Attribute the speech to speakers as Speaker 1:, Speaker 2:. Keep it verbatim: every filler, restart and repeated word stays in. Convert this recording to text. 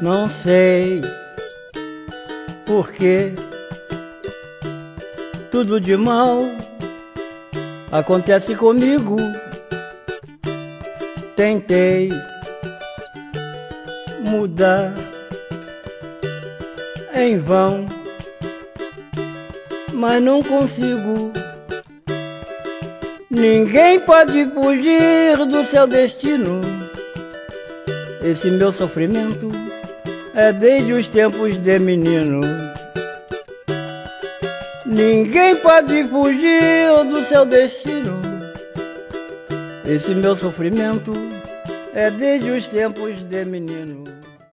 Speaker 1: Não sei por que tudo de mal acontece comigo. Tentei mudar em vão, mas não consigo. Ninguém pode fugir do seu destino. Esse meu sofrimento é desde os tempos de menino. Ninguém pode fugir do seu destino. Esse meu sofrimento é desde os tempos de menino.